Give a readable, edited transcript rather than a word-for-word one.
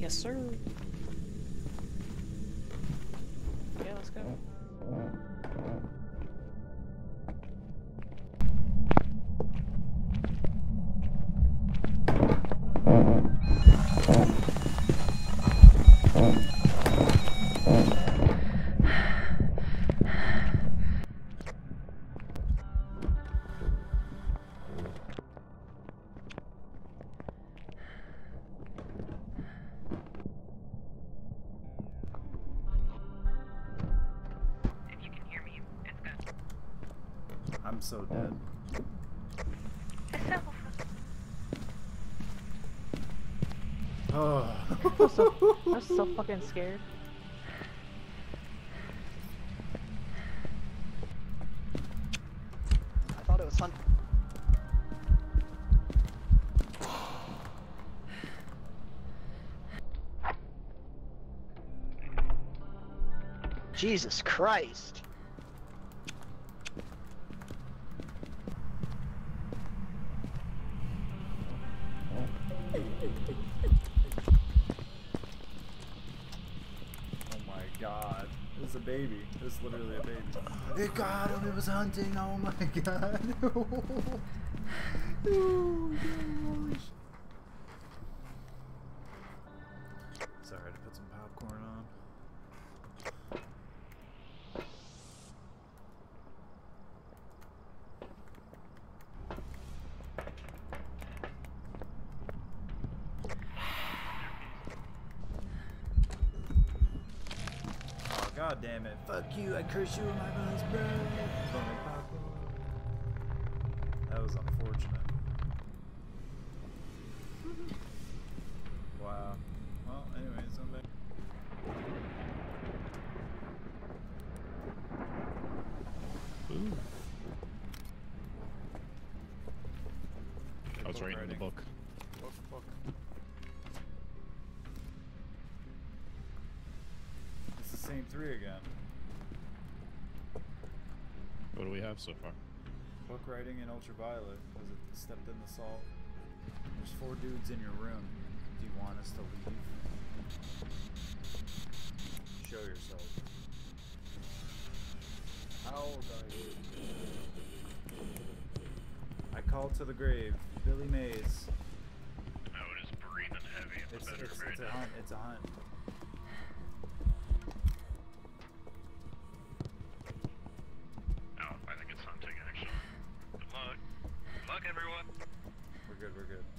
Yes, sir. Yeah, let's go. I'm so dead. Oh. I'm so fucking scared. I thought it was fun. Jesus Christ. Oh my god. It was a baby. It was literally a baby. It got him. It was hunting. Oh my god. Oh, gosh. Sorry to put some popcorn on. Oh, god damn it. Fuck you. I curse you in my guns, bro. That was unfortunate. Wow. Well, anyways, I'm back. Ooh. I was writing the book. Book. It's the same three again. What do we have so far? Book writing and ultraviolet, because it stepped in the salt. There's 4 dudes in your room. Do you want us to leave? Show yourself. How old are you? I call to the grave. Billy Mays. Oh, it is breathing heavy in the bedroom It's right a now. hunt. It's a hunt. Oh, I think it's hunting actually. Good luck. Good luck, everyone. We're good. We're good.